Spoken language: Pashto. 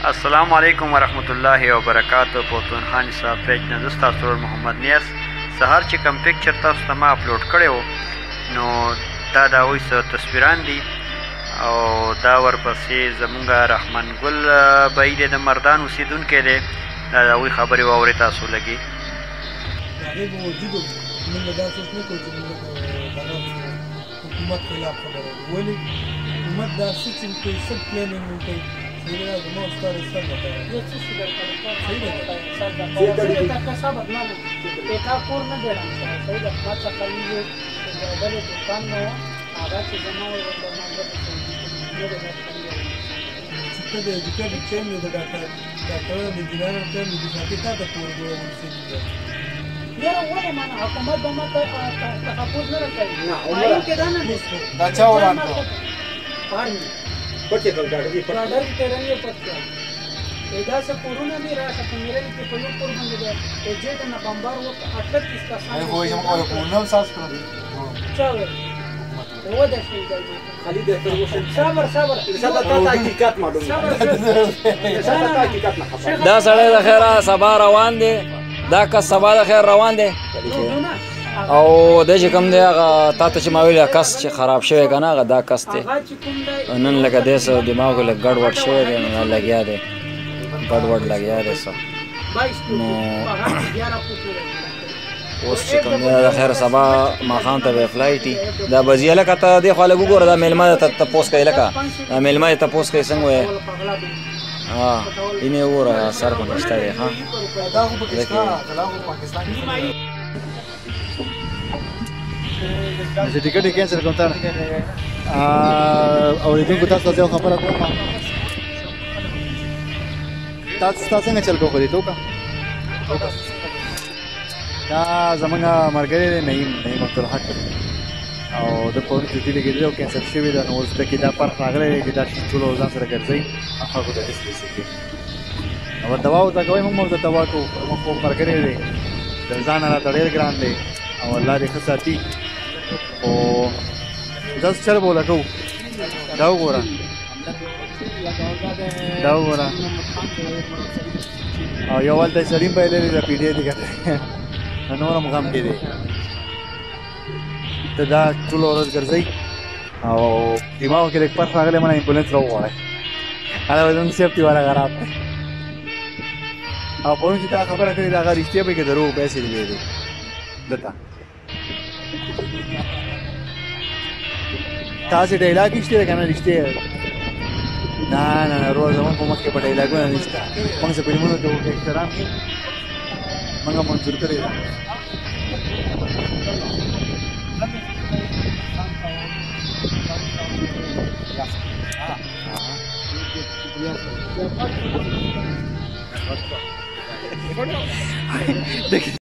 السلام علیکم ورحمت الله وبرکاتہ. پښتونخوا صاحب پیج نه زه ستاسو ورور محمد نیاز. سهار چې کوم پکچر تاسو ته ما اپلوډ کړی و نو دا د هغوی څه تصویران دي او دا ورپسې زمونږ رحمان ګل بهي دی د مردان اوسېدونکی دی. دا د هغوی خبرې واورئ تاسو لږې. د هغې په وجود موږ دا سوچ نه کوو چې موږ حکومت خلاف خبره ولې حکومت دا څه چې کوي څه پلانینګ کوي زما استاد سر بتایا یہ چیز در کار صحیح ہے سر بتایا کا صبر نہ ایک اور نہ دینا صحیح ہے بات کلی یہ بڑے دکان میں آگا سے جمع ہو رہا ہے څه د ایجوکیټډ ټیم دی د ډاکټر د انجینر ټیم دی چې تا ته پور دی ورسېږي یاره ولې مانه حکومت به ماته تحفظ نه راکوي نه کې دا نه دا چا ورانه پارمی پټه ډاډر دی ډاډر تیرنی پټه ایدا سے کورونا بھی رہا تھا میرے لیے پلو پر بند گیا ایجنٹ نہ بمبار وہ 38 کا سال هو جمع او کورونا ساس کړو چاوي هو د شي خالي د تر صبر صبر رساله ته حقیقت معلوم دا سړی د خیره سبا روان دی دا کس سبا د خیر روان دی او د چې کوم دی هغه تا ته چې ما ویل کس چې خراب شوی که نه هغه دا کس دی نن لکه دی څه دماغ لږ ګډوډ شوی دی نو لګیا دی ګډوډ لګیا دی څه نو اوس چې کوم دی د خیر سبا ماښام ته به فلایټ وي دا بځي لکه ته دې خوا لږ وګوره دا میلمه ته تپوس کوي لکه دا میلمه یې تپوس کوي څنګه وایې اینې وګوره سر په نشته دی ښه چې ټیکټ یې کینسل کوم تا اورېدونکو تاسو ته یو خبره کوم تاسو څنګه چل کوو خو دې ټوکه دا زمونږ ملګری دی نعیم عبدالحق او د پرون ډیوټي لګېدلی او کینسل شوې ده نو اوس پکې دا فرق راغلی دی چې دا ټول ځان سره ګرځوي او خلکو ته ډسپلې کوي او دوا ورته کوئ موږ ورته دوا کوو موږ خو ملګری دی د ځان راته ډېر ګران دی او الله دې ښه ساتي او داسې چل به ولګوو دا وګوره دا وګوره او یو هلته سلیم بایللی ده پیډې دي که نور هم غم کې دی ته دا ټوله ورځ ګرځئ او دماغو کې لږ فرق راغلی منه امبولینس راوغواړئ هغه زموږ سیفټي والا خراب دی او پرون چې تا خبره کړې ده هغه رښتیا به یې که دروغ پیسې لګېدې دی دلته تاسې ډایلاګ نشته دی که نه رښتیا نه نه نه روز زموږ په مخ کې په ډایلاګونه نشته موږ څه فلمونو کې احترام کوو موږ منظور کړی ده